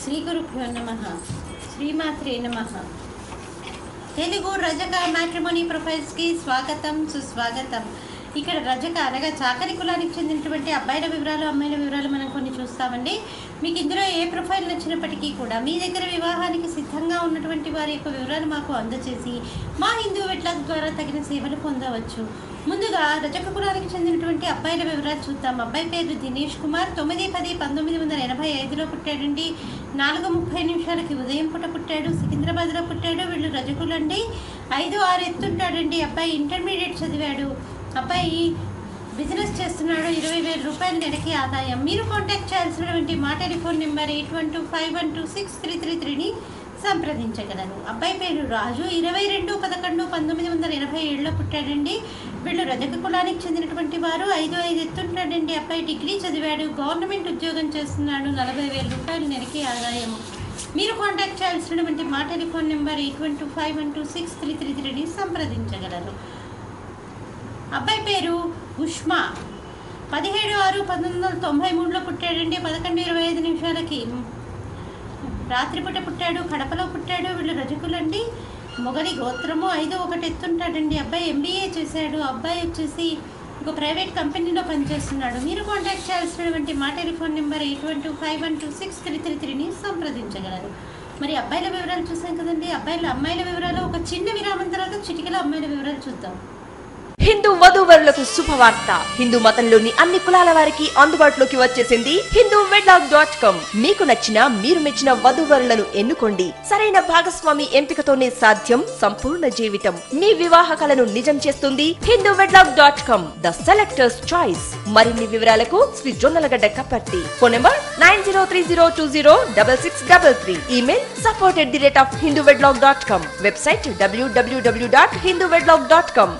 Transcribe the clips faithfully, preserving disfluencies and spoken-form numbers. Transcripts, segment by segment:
శ్రీ గురుభ్యో నమః శ్రీమాత్రే నమః తెలుగు రజక మ్యాట్రిమోనీ ప్రొఫైల్స్ కి స్వాగతం సుస్వాగతం। ఇక్కడ రజక అనగా చాకరి కులానికి చెందినటువంటి అబ్బాయిల వివరాలు అమ్మాయిల వివరాలు మనం కొన్ని చూస్తామండి। మీకు ఇందులో ఏ ప్రొఫైల్ నచ్చినప్పటికీ కూడా మీ దగ్గర వివాహానికి సిద్ధంగా ఉన్నటువంటి వారి యొక్క వివరాలు మాకు అందజేసి మా హిందూ వెడ్లాక్ ద్వారా తగిన సేవలు పొందవచ్చు। ముందుగా రజక కులానికి చెందినటువంటి అబ్బాయిల వివరాలు చూద్దాం। అబ్బాయి పేరు దినేష్ కుమార్, తొమ్మిది పది పంతొమ్మిది వందల ఎనభై ఐదులో పుట్టాడండి। నాలుగు ముప్పై నిమిషాలకి ఉదయం పూట పుట్టాడు, సికింద్రాబాద్లో పుట్టాడు। వీళ్ళు రజకులండి, ఐదు ఆరు ఎత్తుంటాడండి। అబ్బాయి ఇంటర్మీడియట్ చదివాడు, అబ్బాయి బిజినెస్ చేస్తున్నాడు, ఇరవై వేల రూపాయల నెలకి ఆదాయం। మీరు కాంటాక్ట్ చేయాల్సినటువంటి మా telephone number eight one two five one two six three three త్రీని సంప్రదించగలరు। అబ్బాయి పేరు రాజు, ఇరవై రెండు పదకొండు పంతొమ్మిది వందల ఎనభై ఏడులో పుట్టాడండి। వీళ్ళు రజక కులానికి చెందినటువంటి వారు, ఐదు ఐదు ఎత్తుంటాడండి। అబ్బాయి డిగ్రీ చదివాడు, గవర్నమెంట్ ఉద్యోగం చేస్తున్నాడు, నలభై వేల రూపాయల నెలకి ఆదాయము। మీరు కాంటాక్ట్ చేయాల్సినటువంటి మా telephone number eight one two five one two six three three త్రీని సంప్రదించగలరు। అబ్బాయి పేరు ఉష్మా, పదిహేడు ఆరు పంతొమ్మిది వందల తొంభై మూడులో పుట్టాడండి। పదకొండు ఇరవై ఐదు నిమిషాలకి రాత్రిపూట పుట్టాడు, కడపలో పుట్టాడు। వీళ్ళు రజకులండి, మొగలి గోత్రము, ఐదు ఒకటి ఎత్తుంటాడండి। అబ్బాయి ఎంబీఏ చేశాడు, అబ్బాయి వచ్చేసి ఒక ప్రైవేట్ కంపెనీలో పనిచేస్తున్నాడు। మీరు కాంటాక్ట్ చేయాల్సినటువంటి మా telephone number eight one two five one two six three three త్రీని సంప్రదించగలరు। మరి అబ్బాయిల వివరాలు చూసాం కదండి, అబ్బాయిల అమ్మాయిల వివరాలు ఒక చిన్న విరామం తర్వాత చిటికల అమ్మాయిల వివరాలు చూద్దాం। హిందూ వధూవరులకు శుభవార్త, హిందూ మతంలోని అన్ని కులాల వారికి అందుబాటులోకి వచ్చేసింది హిందూ వెడ్లాక్ డాట్ కామ్। మీకు నచ్చిన మీరు మెచ్చిన వధూవరులను ఎన్నుకోండి, సరైన భాగస్వామి ఎంపికతోనే సాధ్యం సంపూర్ణ జీవితం। మీ వివాహ కలను నిజం చేస్తుంది Hindu wedlock dot com, the selectors choice. మరిన్ని వివరాలకు Shri Jonnalagadda Kaparthi, phone number nine zero three zero two zero double six double three, email support at the rate of Hindu wedlock dot com, website W W W dot Hindu wedlock dot com.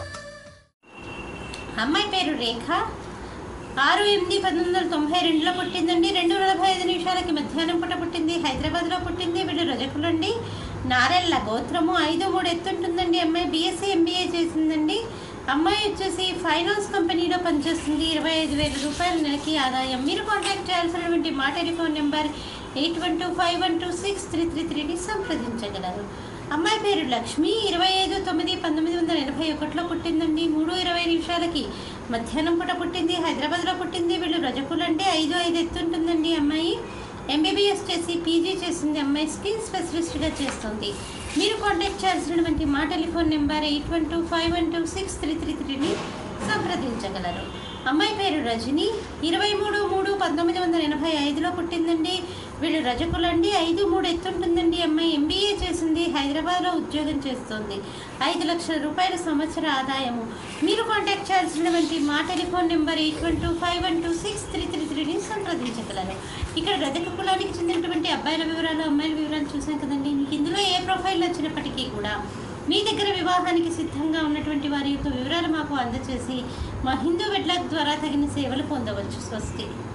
అమ్మాయి పేరు రేఖ, ఆరు ఎనిమిది పంతొమ్మిది వందల తొంభై రెండులో పుట్టిందండి। రెండు నలభై ఐదు నిమిషాలకి మధ్యాహ్నం పూట పుట్టింది, హైదరాబాద్లో పుట్టింది। వీళ్ళు రజకులండి, నారెళ్ళ గోత్రము, ఐదు మూడు ఎత్తుంటుందండి। అమ్మాయి బీఎస్సీ ఎంబీఏ చేసిందండి। అమ్మాయి వచ్చేసి ఫైనాన్స్ కంపెనీలో పనిచేస్తుంది, ఇరవై ఐదు వేల రూపాయల నెలకి ఆదాయం। మీరు కాంటాక్ట్ చేయాల్సినటువంటి మా telephone number eight one two five one two six three three త్రీని సంప్రదించగలరు। అమ్మాయి పేరు లక్ష్మి, ఇరవై ఐదు తొమ్మిది పంతొమ్మిది వందల ఎనభై ఒకటిలో పుట్టిందండి। మూడు ఇరవై నిమిషాలకి మధ్యాహ్నం పూట పుట్టింది, హైదరాబాద్లో పుట్టింది। వీళ్ళు రజకులంటే ఐదు ఐదు ఎత్తుంటుందండి। అమ్మాయి ఎంబీబీఎస్ చేసి పీజీ చేసింది, అమ్మాయి స్కిన్ స్పెషలిస్ట్గా చేస్తుంది। మీరు కాంటాక్ట్ చేయాల్సినటువంటి మా telephone number eight one two five one two six three three త్రీని సంప్రదించగలరు। అమ్మాయి పేరు రజని, ఇరవై మూడు మూడు పంతొమ్మిది వందల ఎనభై ఐదులో పుట్టిందండి। వీళ్ళు రజకులండి, ఐదు మూడు ఎత్తుంటుందండి। అమ్మాయి ఎంబీఏ చేసింది, హైదరాబాద్లో ఉద్యోగం చేస్తుంది, ఐదు లక్షల రూపాయల సంవత్సర ఆదాయము। మీరు కాంటాక్ట్ చేయాల్సినటువంటి మా telephone number eight one two five one two six three three త్రీని సంప్రదించగలరు। ఇక్కడ రజక కులానికి చెందినటువంటి అబ్బాయిల వివరాలు అమ్మాయిల వివరాలు చూసాం కదండి। మీకు ఇందులో ఏ ప్రొఫైల్ వచ్చినప్పటికీ కూడా మీ దగ్గర వివాహానికి సిద్ధంగా ఉన్నటువంటి వారి యొక్క వివరాలు మాకు అందజేసి మా హిందూ వెడ్లాక్ ద్వారా తగిన సేవలు పొందవచ్చు। స్వస్తి।